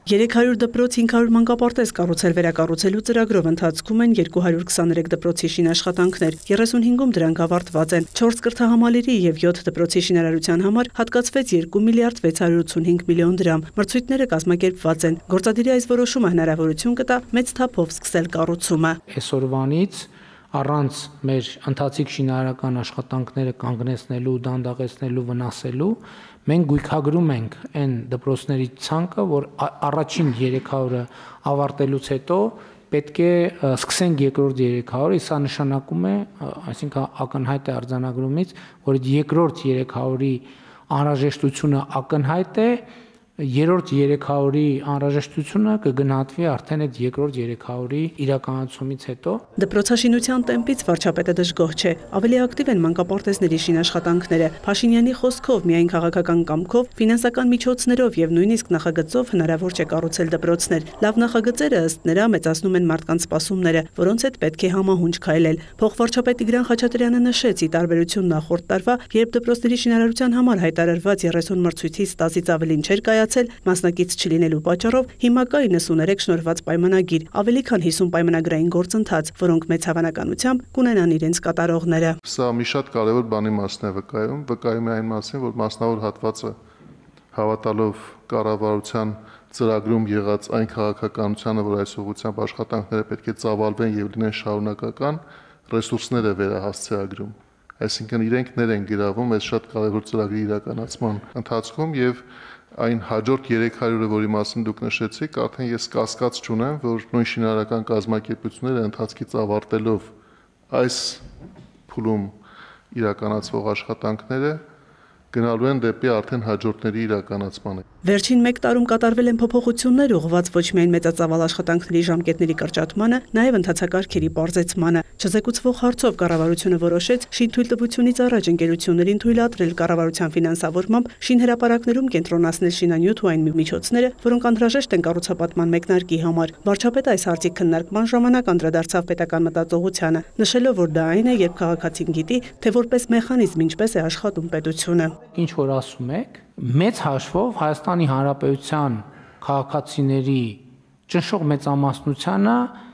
300 դպրոց 500 մանկապարտեզ կառուցել վերակառուցելու ծրագրով ընթացքում են 223 դպրոցի շինաշխատանքներ, 35-ում դրանք ավարտված են, 4 կրթահամալիրի և 7 դպրոցի շինարարության համար հատկացվեց 2 միլիարդ 685 միլիոն դրամ, մրցույթները կազմակերպված են, գործադիրի այս որոշումը հնարավորություն կտա մեծ թափով սկսել կառուցումը։ Այսօրվանից առանց մեր ընթացիկ շինարարական աշխատանքները կանգնեցնելու, դանդաղեցնելու, վնասելու, մենք գույքագրում ենք այն դպրոցների ցանկը, որ առաջին 300-ը ավարտելուց հետո պետք է սկսենք երկրորդ 300-ը, սա նշանակում է, այսինքն ակնհայտ է արձանագրումից, որ երկրորդ 300-ի անհրաժեշտությունը ակնհայտ է, երրորդ 300-ի անհրաժեշտությունը կգնահատվի արդեն այդ երկրորդ 300-ի իրականացումից հետո։ Դպրոցաշինության տեմպից վարչապետը դժգոհ չէ, ավելի ակտիվ են մանկապարտեզների շինաշխատանքները։ Փաշինյանի խոսքով միայն քաղաքական կամքով, ֆինանսական միջոցներով և նույնիսկ նախագծով հնարավոր չէ կառուցել դպրոցներ։ Լավ նախագծերը ըստ նրա մեծացնում են մարդկանց սպասումները, որոնց հետ պետք է համահունչ քայլել։ Փոխվարչապետ Տիգրան Խաչատրյանը նշեց՝ ի տարբերություն նախորդ տարվա, երբ դպրոցների շինարարության համար հայտարարված 30 մրցույթից 10-ից ավելին չէր կայացել, մասնակից չլինելու պատճառով հիմա կա 93 շնորհված պայմանագիր, ավելի քան 50 պայմանագրային գործընթաց, որոնք մեծ հավանականությամբ կունենան իրենց կատարողները։ Սա մի շատ կարևոր բանի մասին է վկայում է այն մասին, որ մասնավոր հատվածը հավատալով կառավարության ծրագրում եղած այն քաղաքականությանը, որ այս ուղղությամբ աշխատանքները պետք է ծավալվեն եւ լինեն շարունակական, ռեսուրսները վերահասցեագրում։ Այսինքն իրենք ներ են գրավում այս շատ կարևոր ծրագրի իրականացման ընթացքում եւ այն հաջորդ 300-ը, որի մասին դուք նշեցիք, արդեն ես կասկած չունեմ, որ նույն շինարարական կազմակերպությունները ընթացքից ավարտելով այս փուլում իրականացվող աշխատանքները գնալու են դեպի արդեն հաջորդների իրականացմանը։ Վերջին 1 տարում կատարվել են փոփոխություններ ուղղված ոչ միայն մեծածավալ աշխատանքների ժամկետների կրճատմանը, նաև ընթացակարգերի պարզեցմանը։ Չզեկուցվող հարցով կառավարությունը որոշեց շինթույլտվությունից առաջ ընկերություններին թույլատրել կառավարության ֆինանսավորմամբ շինհրապարակներում կենտրոնացնել շինանյութ ու այն միջոցները, որոնք անհրաժեշտ են կառուցապատման մեկնարկի համար։ Վարչապետը այս հարցի քննարկման ժամանակ անդրադարձավ պետական մտածողությանը, նշելով, որ դա այն է, երբ քաղաքացին գիտի, թե որպես մեխանիզմ ինչպես է աշխատում պետությունը։ Ինչ որ ասում եք, մեծ հաշվով Հայաստանի Հանրապետության քաղաքացիների ճնշող մեծամասնությանը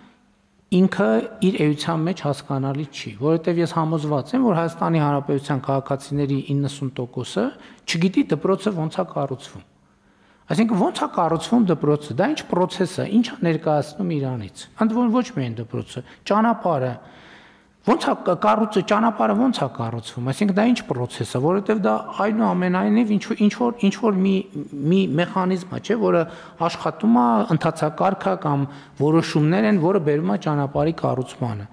ինքը իր էության մեջ հասկանալի չի, որովհետև ես համոզված եմ, որ Հայաստանի Հանրապետության քաղաքացիների 90%-ը չգիտի դպրոցը ոնց է կառուցվում։ Այսինքն ոնց է կառուցվում դպրոցը, դա ինչ process է, ինչ է ներկայացնում իրանից։ Ընդ որում ոչ միայն դպրոցը, ճանապարհը ոնց է կառուցը, ճանապարհը ոնց է կառուցվում, այսինքն դա ինչ process է, որովհետև դա այնուամենայնիվ ինչ որ մի մեխանիզմ է, չէ, որը աշխատում է, ընթացակարգ է կամ որոշումներ են, որը բերում է ճանապարհի կառուցմանը։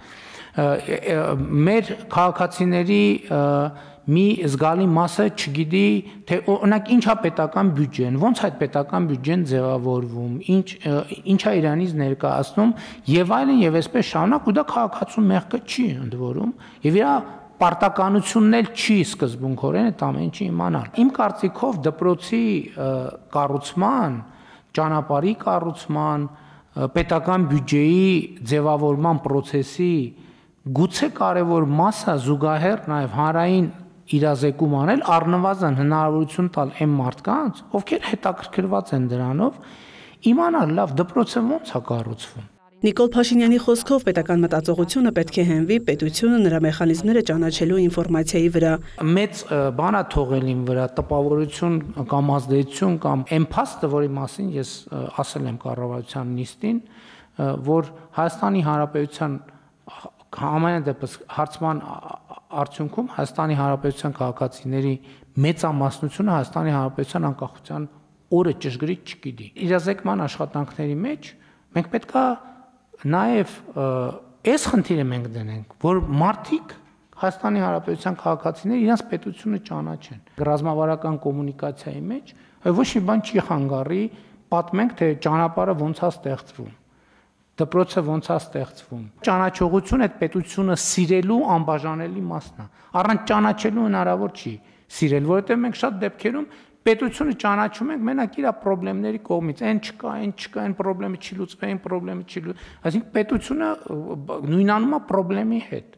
Մեր քաղաքացիների մի զգալի մասը չգիտի, թե օրինակ ինչ է պետական բյուջեն, ոնց է այդ պետական բյուջեն ձևավորվում, ինչ է իրանից ներկայացնում եւ այլն եւ այսպես շարունակ, ու դա քաղաքացու մեղքը չի ընդ որում եւ իր պարտականությունն էլ չի սկզբունքորեն այդ ամեն ինչը իմանալ։ Իմ կարծիքով դպրոցի կառուցման, ճանապարհի կառուցման, պետական բյուջեի ձևավորման process-ի գուցե կարևոր մասը զուգահեռ նաեւ հանրային իրազեկում անել, առնվազն հնարավորություն տալ այն մարդկանց, ովքեր հետաքրքրված են դրանով, իմանալ լավ դպրոցը ոնց է կառուցվում։ Նիկոլ Փաշինյանի խոսքով պետական մտածողությունը պետք է հենվի պետությունը նրա մեխանիզմները ճանաչելու ինֆորմացիայի վրա։ Մեծ բան է թողել իմ վրա տպավորություն կամ ազդեցություն կամ այն փաստը, որի մասին ես ասել եմ կառավարության նիստին, որ Հայաստանի Հանրապետության համենայն դեպս հարցման արդյունքում Հայաստանի Հանրապետության քաղաքացիների մեծամասնությունը Հայաստանի Հանրապետության անկախության օրը ճշգրիտ չգիտի։ Իրազեկման աշխատանքների մեջ մենք պետք է նաև այս խնդիրը մենք դնենք, որ մարդիկ Հայաստանի Հանրապետության քաղաքացիները իրենց պետությունը ճանաչեն։ Ռազմավարական կոմունիկացիայի մեջ ոչ մի բան չի խանգարի պատմենք, թե ճանապարհը ոնց է ստեղծվում, դպրոցը ոնց է ստեղծվում։ Ճանաչողությունը այդ պետությունը սիրելու անբաժանելի մասն է։ Առանց ճանաչելու հնարավոր չի սիրել, որովհետև մենք շատ դեպքերում պետությունը ճանաչում ենք մենակ իր խնդիրների կողմից, այն չկա, այն խնդրեմը չի լուծվում, այն խնդրեմը չի լուծվում։ Այսինքն պետությունը նույնանում է խնդրեմի հետ։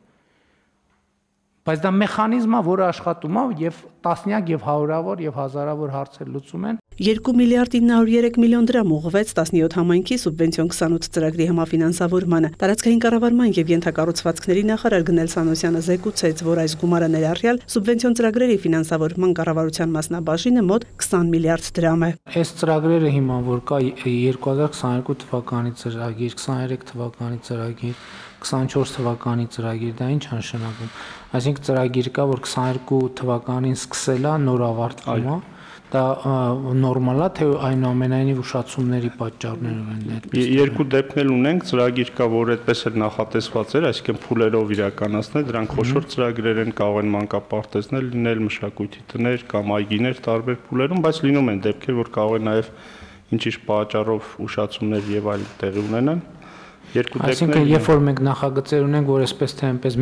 Բայց դա մեխանիզմ է, որը աշխատում է եւ տասնյակ եւ հարյուրավոր եւ հազարավոր հարցեր լուծում են։ 2 միլիարդ 903 միլիոն դրամ ուղղվեց 17 համայնքի սուբվենցիոն 28 ծրագրի համաֆինանսավորմանը։ Տարածքային կառավարման եւ ենթակառուցվածքների նախարար Գնել Սանոսյանը զեկուցեց, որ այս գումարը ներառյալ սուբվենցիոն ծրագրերի ֆինանսավորման կառավարության մասնաբաժինը մոտ 20 միլիարդ դրամ է։ Այս ծրագրերը հիմա որ կա 2022 թվականի ծրագիր, 23 թվականի ծրագիր, 24 թվականի ծրագիր, դա ինչ նշանակում։ Այսինքն ծրագիր կա, որ 22 թվականին սկսել է, նոր ավարտվում է։ Դա նորմալ է, թե այնուամենայնիվ ուշացումների պատճառներով են այդպես։ Երկու դեպքներ ունենք, ծրագիր կա, որ այդպես էլ նախատեսված էր, այսինքն փուլերով իրականացնել, դրանք խոշոր ծրագրեր են, կարող են մանկապարտեզներ լինել, մշակույթի տներ կամ այգիներ տարբեր փուլերում, բայց լինում են դեպքեր, որ կարող են նաև ինչ-ինչ պատճառով ուշացումներ եւ այլ տեղի ունենան։ Այսինքն, երբ որ մենք նախագծեր ունենք, որ այսպես թե այնպես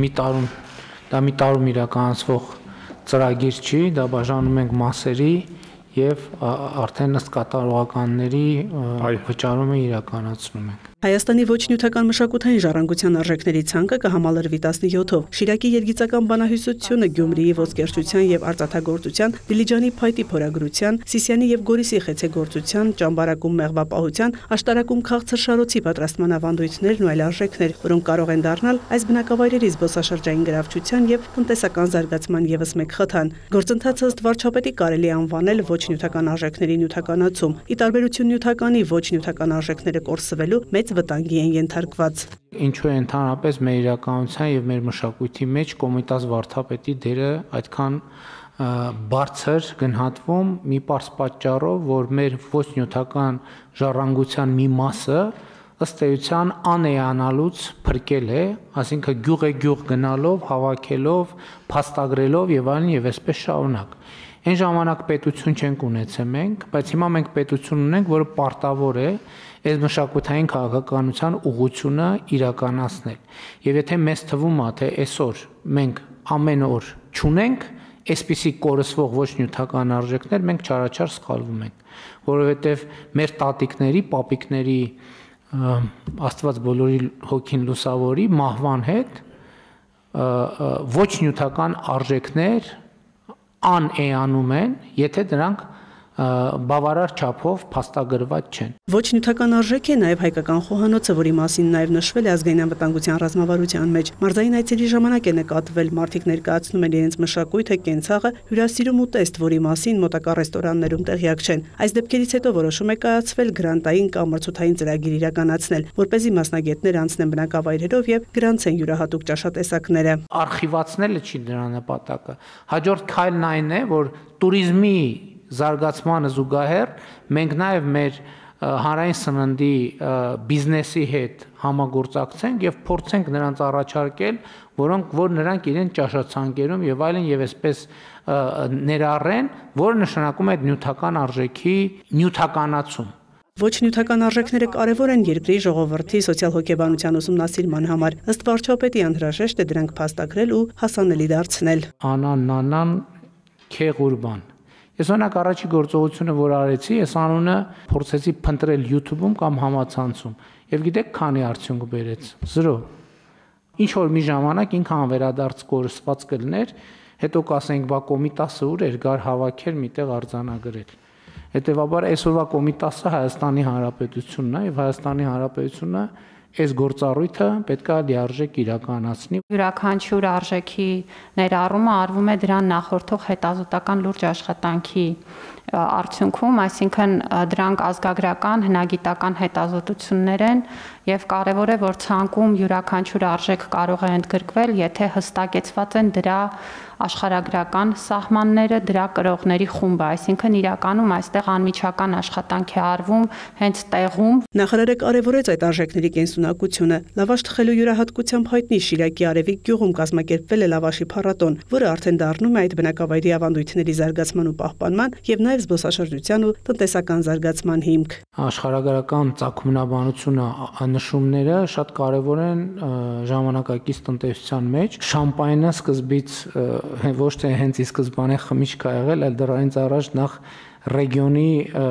մի տարում իրականացվող ծրագիր չի, դա բաժանում ենք մասերի եւ արդեն ըստ կատարողականների վճարումը իրականացնում ենք։ Հայաստանի ոչ նյութական մշակութային ժառանգության արժեքների ցանկը կհամալրվի 17-ով։ Շիրակի երգիծական բանահյուսությունը, Գյումրիի ոսկերչության եւ արծաթագործության, Դիլիջանի փայտի փորագրության, Սիսիանի եւ Գորիսի խեցեգործության, Ճամբարակում մեղվապահության, Աշտարակում քաղցր շարոցի պատրաստման ավանդույթներն ու այլ արժեքներ, որոնք կարող են դառնալ այս բնակավայրերի զբոսաշրջային գրավչության եւ տնտեսական զարգացման եւս մեկ խթան։ Գործընթացը ըստ վարչապետի կարելի է անվանել ոչ նյութական արժեքների նյութականացում։ Ի տարբերություն նյութականի ոչ նյութական արժեքները կորսվելու մեծ վտանգի են ենթարկված։ Ինչու է ընդհանրապես մեր իրականության եւ մեր մշակույթի մեջ Կոմիտաս վարչապետի դերը այդքան բարձր գնահատվում մի պարզ պատճառով, որ մեր ոչ նյութական ժառանգության մի մասը ըստ էության անեանալուց փրկել է, այսինքն գյուղ գնալով, հավաքելով, փաստագրելով եւ այլն եւ այսպես շարունակ։ Այն ժամանակ պետություն չենք ունեցել մենք, բայց հիմա մենք պետություն ունենք, որը պարտավոր է այս մշակութային քաղաքականության ուղղությունը իրականացնել։ Եվ եթե մեզ թվում է, թե այսօր մենք ամեն օր չունենք այսպիսի կորսվող ոչ նյութական արժեքներ, մենք չարաչար սխալվում ենք, որովհետև մեր տատիկների, պապիկների Աստված բոլորի հոգին լուսավորի մահվան հետ ոչ նյութական արժեքներ անեանում են, եթե դրանք բավարար չափով փաստագրված չեն։ Ոչ նյութական արժեք է նաև հայկական խոհանոցը, որի մասին նաև նշվել է ազգային անվտանգության ռազմավարության մեջ։ Մարզային այցերի ժամանակ է նկատվել, մարդիկ ներկայացնում են իրենց մշակույթը, կենցաղը, հյուրասիրում ու տեստ, որի մասին մոտակա ռեստորաններում տեղյակ չեն։ Այս դեպքերից հետո որոշում է կայացվել գրանտային կամ մրցութային ծրագիր իրականացնել, որպեսզի մասնագետներ անցնեն բնակավայրերով եւ գրանցեն յուրահատուկ ճաշատեսակները։ Արխիվացնելը չի դրա նպատակը։ Հաջորդ քայլն այն է, որ туриզմի զարգացմանը զուգահեռ մենք նաև մեր հանրային սննդի բիզնեսի հետ համագործակցենք եւ փորձենք նրանց առաջարկել, որ նրանք իրեն ճաշացանկերում եւ այլն եւ այսպես ներառեն, որը նշանակում է նյութական արժեքի նյութականացում։ Ոչ նյութական արժեքները կարևոր են երկրի ժողովրդի սոցիալ-հոգեբանության ուսումնասիրման համար։ Ըստ վարչապետի անհրաժեշտ է դրանք փաստագրել ու հասանելի դարձնել։ Անան քեղուրբան Ես օրինակ առաջի գործողությունը, որ արեցի, ես անունը փորձեցի փնտրել YouTube-ում կամ համացանցում։ Եվ գիտեք, քանի արդյունք բերեց։ 0։ Ինչ որ մի ժամանակ ինքան վերադարձ կորսված կլներ, հետո կասենք, բա Կոմիտասը ուր էր, գար հավաքել, միտեղ արձանագրել։ Հետևաբար այսօրվա Կոմիտասը Հայաստանի Հանրապետությունն է, եւ Հայաստանի Հանրապետությունը այս գործառույթը պետք է լիարժեք իրականացնի։ Յուրաքանչյուր արժեքի ներառումը արվում է դրան նախորդող հետազոտական լուրջ աշխատանքի արդյունքում, այսինքն դրանք ազգագրական, հնագիտական հետազոտություններ են եւ կարեւոր է, որ ցանկում յուրաքանչյուր արժեք կարող է ընդգրկվել, եթե հստակեցված են դրա աշխարհագրական սահմանները, դրա կրողների խումբը, այսինքն իրականում այստեղ անմիջական աշխատանք է արվում հենց տեղում։ Նախարարը կարևորեց այդ արժեքների կենսունակությունը։ Լավաշ թխելու յուրահատկությամբ հայտնի Շիրակի Արևիկ գյուղում կազմակերպվել է լավաշի փառատոն, որը արդեն դառնում է այդ բնակավայրի ավանդույթների զարգացման ու պահպանման եւ նաեւ զբոսաշրջության ու տնտեսական զարգացման հիմք։ Աշխարհագրական ծագումնաբանությունը նշումները շատ կարևոր են ժամանակակից տնտեսության մեջ։ Շամպայնը սկզբից ոչ թե հենց ի սկզբանե խմիչք ա եղել, այլ դրանից առաջ նախ ռեգիոնի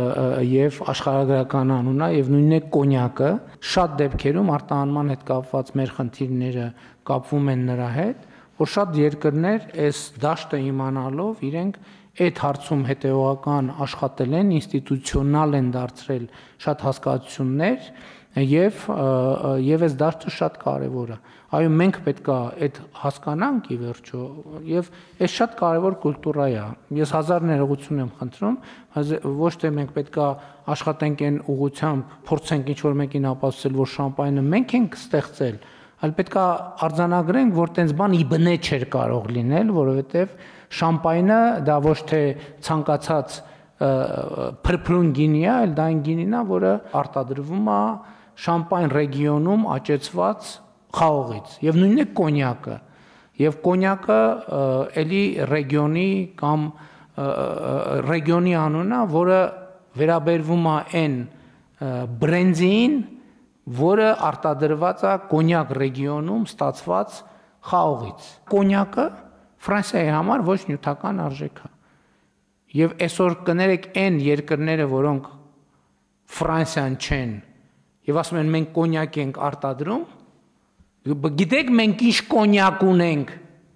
եւ աշխարհագրական անուն է եւ նույնն է կոնյակը։ Շատ դեպքերում արտահանման հետ կապված մեր խնդիրները կապվում են նրա հետ, որ շատ երկրներ այս դաշտը իմանալով իրենք այդ հարցում հետևողական աշխատել են, ինստիտուցիոնալ են դարձրել շատ հասկացություններ եւ այս դաշտը շատ կարեւոր է։ Այո, մենք պետքա այդ հասկանանք ի վերջո եւ այս շատ կարեւոր կուլտուրա է։ Ես հազար ներողություն եմ խնդրում, ոչ թե մենք պետքա աշխատենք այն ուղղությամբ, փորձենք ինչ-որ մեկին ապացուցել, որ շամպայնը մենք ենք ստեղծել, այլ պետքա արձանագրենք, որ տենց բան իբնե չէր կարող լինել, որովհետեւ շամպայնը դա ոչ թե ցանկացած փրփրուն գինի է, այլ դա այն գինին է, որը արտադրվում է շամպայն ռեգիոնում աճեցված խաղողից եւ նույնիսկ կոնյակը եւ կոնյակը էլի ռեգիոնի կամ ռեգիոնի անունն է, որը վերաբերվում է այն բրենդին, որը արտադրված է կոնյակ ռեգիոնում ստացված խաղողից։ Կոնյակը Ֆրանսիայի համար ոչ նյութական արժեք է։ Եվ այսօր կներեք այն երկրները, որոնք Ֆրանսիան չեն, եւ ասում են մենք կոնյակ ենք արտադրում, գիտեք մենք ինչ կոնյակ ունենք։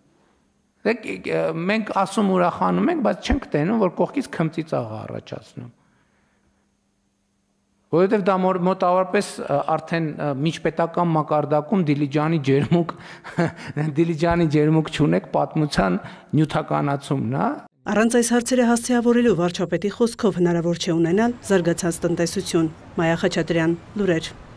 Մենք ասում ուրախանում ենք, բայց չենք տենում, որ կողքից քմծից աղա առաջացնում։ Որովհետև դա մոտավորապես արդեն միջպետական մակարդակում Դիլիջանի ջերմուկ չունեք պատմության նյութականացումն է։ Առանց այս հարցերը հասցեավորելու վարչապետի խոսքով հնարավոր չէ ունենալ զարգացած տնտեսություն։ Մայա Խաչատրյան, լուրեր։